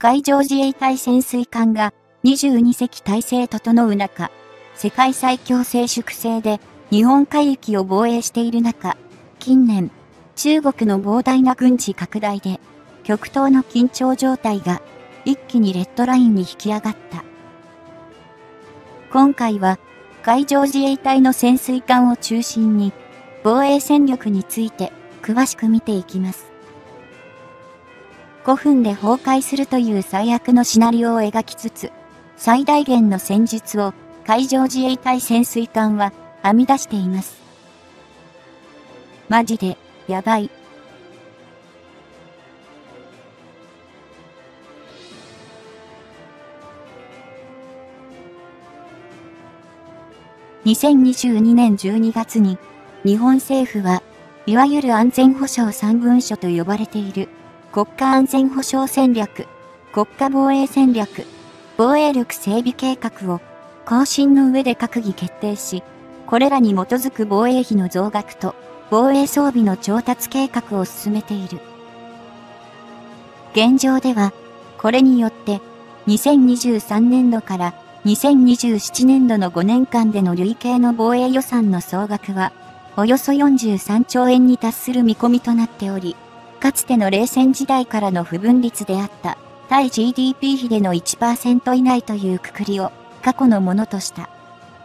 海上自衛隊潜水艦が22隻体制整う中、世界最強静粛性で日本海域を防衛している中、近年、中国の膨大な軍事拡大で、極東の緊張状態が一気にレッドラインに引き上がった。今回は、海上自衛隊の潜水艦を中心に、防衛戦力について詳しく見ていきます。5分で崩壊するという最悪のシナリオを描きつつ、最大限の戦術を海上自衛隊潜水艦は編み出しています。マジで、やばい。2022年12月に、日本政府は、いわゆる安全保障3文書と呼ばれている、国家安全保障戦略、国家防衛戦略、防衛力整備計画を、方針の上で閣議決定し、これらに基づく防衛費の増額と、防衛装備の調達計画を進めている。現状では、これによって、2023年度から2027年度の5年間での累計の防衛予算の総額は、およそ43兆円に達する見込みとなっており、かつての冷戦時代からの不分率であった対 GDP 比での 1% 以内という括りを過去のものとした。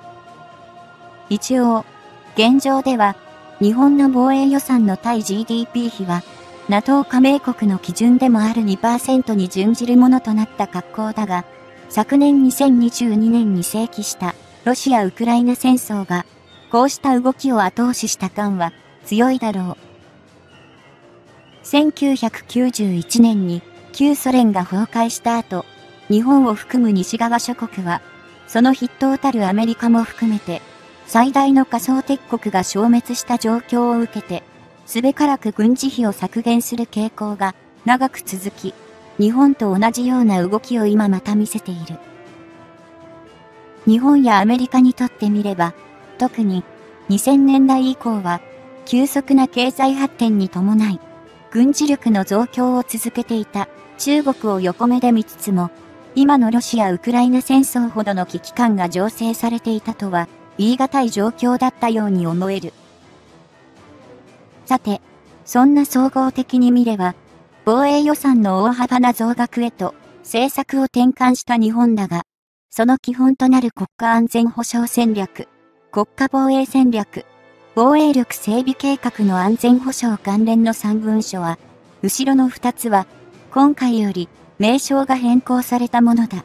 一応、現状では日本の防衛予算の対 GDP 比は NATO 加盟国の基準でもある 2% に準じるものとなった格好だが、昨年2022年に盛期したロシア・ウクライナ戦争がこうした動きを後押しした感は強いだろう。1991年に旧ソ連が崩壊した後、日本を含む西側諸国は、その筆頭たるアメリカも含めて、最大の仮想敵国が消滅した状況を受けて、すべからく軍事費を削減する傾向が長く続き、日本と同じような動きを今また見せている。日本やアメリカにとってみれば、特に2000年代以降は、急速な経済発展に伴い、軍事力の増強を続けていた中国を横目で見つつも、今のロシア・ウクライナ戦争ほどの危機感が醸成されていたとは言い難い状況だったように思える。さて、そんな総合的に見れば、防衛予算の大幅な増額へと政策を転換した日本だが、その基本となる国家安全保障戦略、国家防衛戦略、防衛力整備計画の安全保障関連の3文書は、後ろの2つは、今回より名称が変更されたものだ。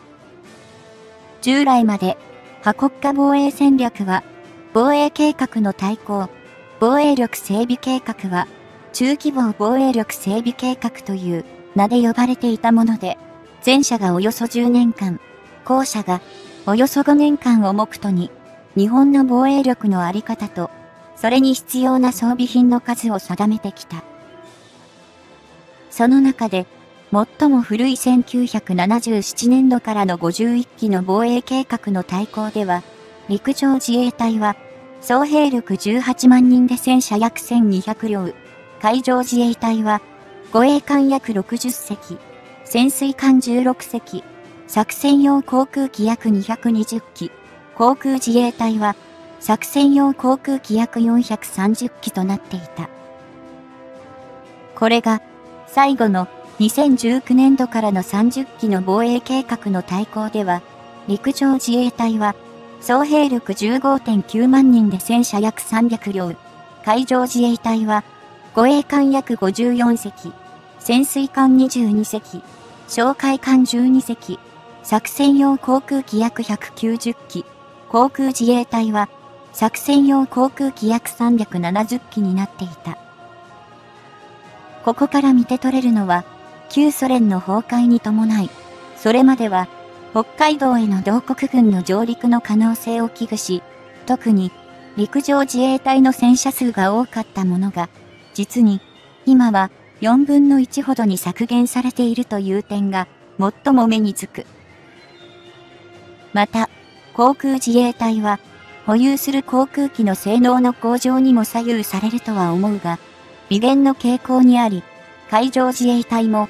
従来まで、国家防衛戦略は、防衛計画の大綱、防衛力整備計画は、中規模防衛力整備計画という名で呼ばれていたもので、前者がおよそ10年間、後者がおよそ5年間を目途に、日本の防衛力のあり方と、それに必要な装備品の数を定めてきた。その中で、最も古い1977年度からの51期の防衛計画の大綱では、陸上自衛隊は、総兵力18万人で戦車約1200両、海上自衛隊は、護衛艦約60隻、潜水艦16隻、作戦用航空機約220機、航空自衛隊は、作戦用航空機約430機となっていた。これが、最後の2019年度からの30機の防衛計画の大綱では、陸上自衛隊は、総兵力 15.9 万人で戦車約300両、海上自衛隊は、護衛艦約54隻、潜水艦22隻、哨戒艦12隻、作戦用航空機約190機、航空自衛隊は、作戦用航空機約370機になっていた。ここから見て取れるのは、旧ソ連の崩壊に伴い、それまでは、北海道への同国軍の上陸の可能性を危惧し、特に陸上自衛隊の戦車数が多かったものが、実に今は4分の1ほどに削減されているという点が最も目につく。また、航空自衛隊は、保有する航空機の性能の向上にも左右されるとは思うが、微減の傾向にあり、海上自衛隊も、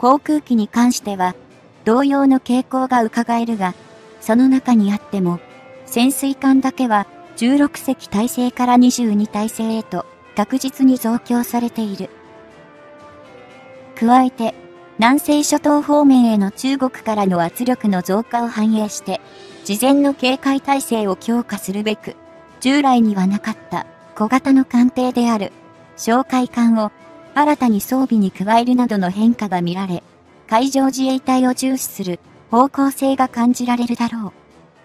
航空機に関しては、同様の傾向が伺えるが、その中にあっても、潜水艦だけは16隻体制から22体制へと確実に増強されている。加えて、南西諸島方面への中国からの圧力の増加を反映して、事前の警戒態勢を強化するべく、従来にはなかった小型の艦艇である哨戒艦を新たに装備に加えるなどの変化が見られ、海上自衛隊を重視する方向性が感じられるだろう。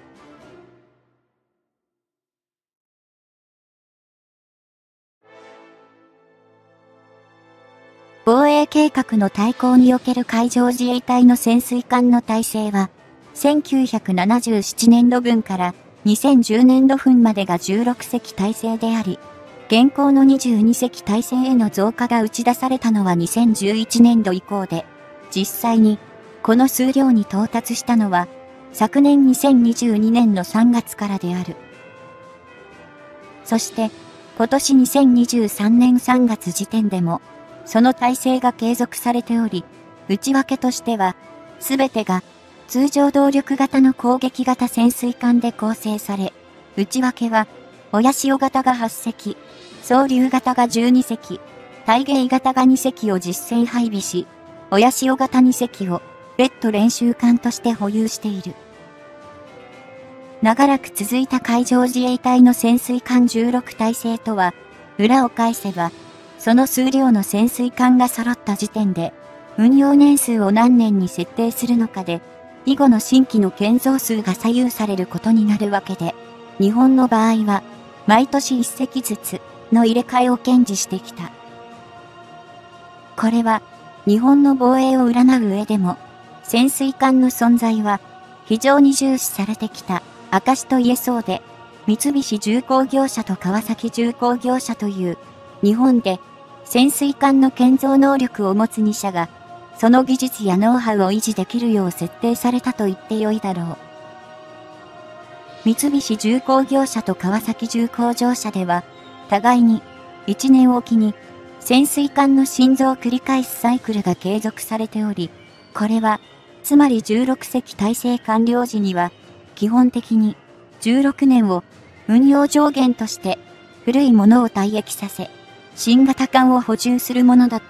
防衛計画の大綱における海上自衛隊の潜水艦の体制は、1977年度分から2010年度分までが16隻体制であり、現行の22隻体制への増加が打ち出されたのは2011年度以降で、実際にこの数量に到達したのは昨年2022年の3月からである。そして今年2023年3月時点でもその体制が継続されており、内訳としてはすべてが通常動力型の攻撃型潜水艦で構成され、内訳は親潮型が8隻、双竜型が12隻、大芸型が2隻を実戦配備し、親潮型2隻を別途練習艦として保有している。長らく続いた海上自衛隊の潜水艦16体制とは、裏を返せば、その数量の潜水艦が揃った時点で、運用年数を何年に設定するのかで、以後の新規の建造数が左右されることになるわけで、日本の場合は、毎年1隻ずつの入れ替えを堅持してきた。これは、日本の防衛を占う上でも、潜水艦の存在は、非常に重視されてきた証と言えそうで、三菱重工業者と川崎重工業者という、日本で潜水艦の建造能力を持つ2社が、その技術やノウハウを維持できるよう設定されたと言ってよいだろう。三菱重工業者と川崎重工業者では、互いに1年おきに潜水艦の新造を繰り返すサイクルが継続されており、これは、つまり16隻体制完了時には、基本的に16年を運用上限として古いものを退役させ、新型艦を補充するものだった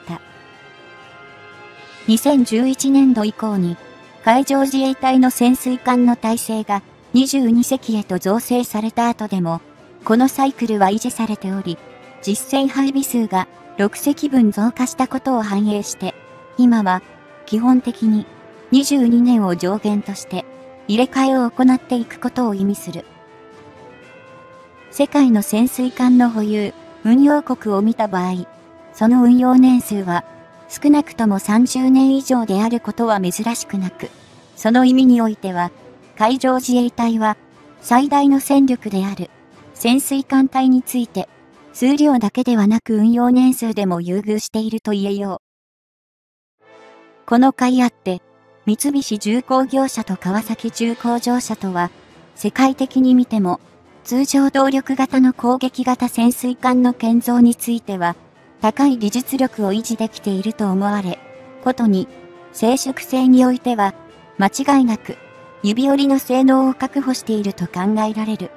。2011年度以降に海上自衛隊の潜水艦の体制が22隻へと造成された後でも、このサイクルは維持されており、実戦配備数が6隻分増加したことを反映して、今は基本的に22年を上限として入れ替えを行っていくことを意味する。世界の潜水艦の保有、運用国を見た場合、その運用年数は少なくとも30年以上であることは珍しくなく、その意味においては、海上自衛隊は最大の戦力である潜水艦隊について、数量だけではなく運用年数でも優遇していると言えよう。この甲斐あって、三菱重工業者と川崎重工業者とは、世界的に見ても、通常動力型の攻撃型潜水艦の建造については、高い技術力を維持できていると思われ、ことに、静粛性においては、間違いなく、指折りの性能を確保していると考えられる。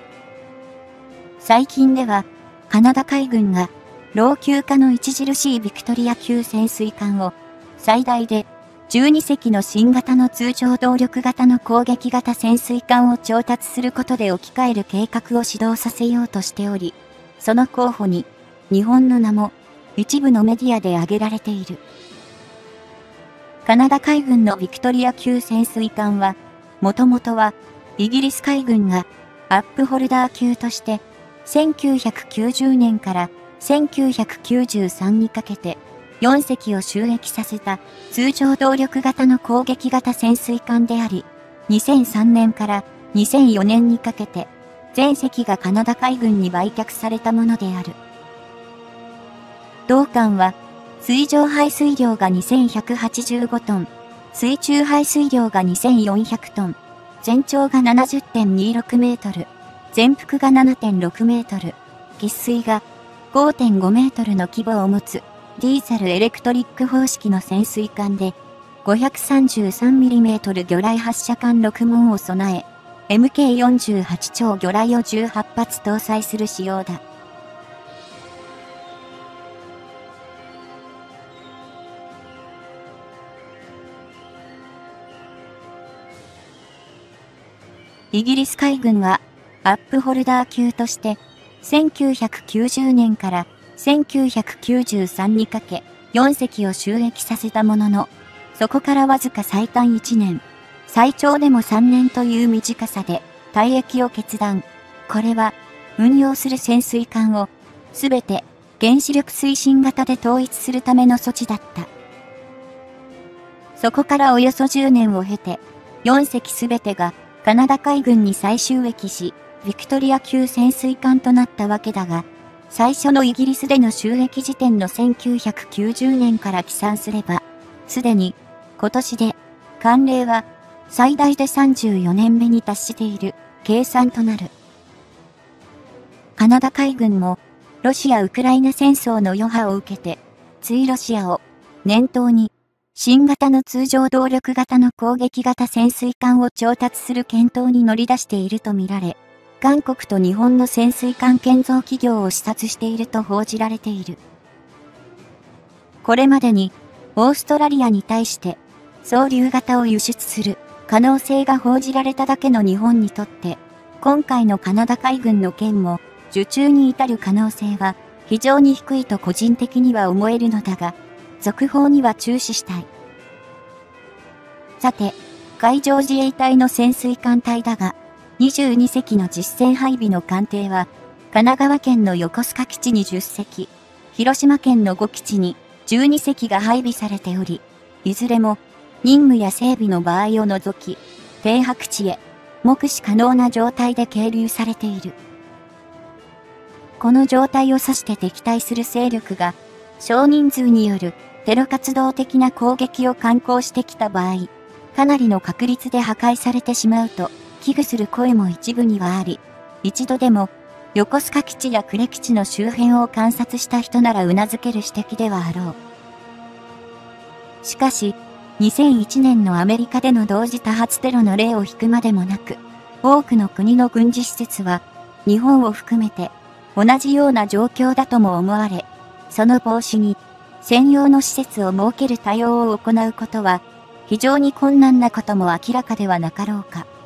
最近では、カナダ海軍が、老朽化の著しいビクトリア級潜水艦を、最大で12隻の新型の通常動力型の攻撃型潜水艦を調達することで置き換える計画を始動させようとしており、その候補に、日本の名も一部のメディアで挙げられている。カナダ海軍のビクトリア級潜水艦は、もともとはイギリス海軍がアップホルダー級として1990年から1993にかけて4隻を就役させた通常動力型の攻撃型潜水艦であり、2003年から2004年にかけて全隻がカナダ海軍に売却されたものである。同艦は、水上排水量が2185トン、水中排水量が2400トン、全長が 70.26 メートル、全幅が 7.6 メートル、喫水が 5.5 メートルの規模を持つディーゼルエレクトリック方式の潜水艦で、 533mm 魚雷発射管6門を備え、MK48 超魚雷を18発搭載する仕様だ。イギリス海軍は、アップホルダー級として、1990年から1993にかけ、4隻を就役させたものの、そこからわずか最短1年、最長でも3年という短さで退役を決断。これは、運用する潜水艦を、すべて原子力推進型で統一するための措置だった。そこからおよそ10年を経て、4隻すべてがカナダ海軍に再就役し、ビクトリア級潜水艦となったわけだが、最初のイギリスでの就役時点の1990年から起算すれば、すでに今年で慣例は最大で34年目に達している計算となる。カナダ海軍もロシア・ウクライナ戦争の余波を受けて、追ロシアを念頭に新型の通常動力型の攻撃型潜水艦を調達する検討に乗り出しているとみられ、韓国と日本の潜水艦建造企業を視察していると報じられている。これまでに、オーストラリアに対して、双竜型を輸出する可能性が報じられただけの日本にとって、今回のカナダ海軍の件も、受注に至る可能性は非常に低いと個人的には思えるのだが、続報には注視したい。さて、海上自衛隊の潜水艦隊だが、22隻の実戦配備の艦艇は、神奈川県の横須賀基地に10隻、広島県の5基地に12隻が配備されており、いずれも任務や整備の場合を除き、停泊地へ目視可能な状態で係留されている。この状態を指して敵対する勢力が、少人数によるテロ活動的な攻撃を敢行してきた場合、かなりの確率で破壊されてしまうと、危惧する声も一部にはあり、一度でも横須賀基地や呉基地の周辺を観察した人なら頷ける指摘ではあろう。しかし、2001年のアメリカでの同時多発テロの例を引くまでもなく、多くの国の軍事施設は、日本を含めて同じような状況だとも思われ、その防止に専用の施設を設ける対応を行うことは、非常に困難なことも明らかではなかろうか。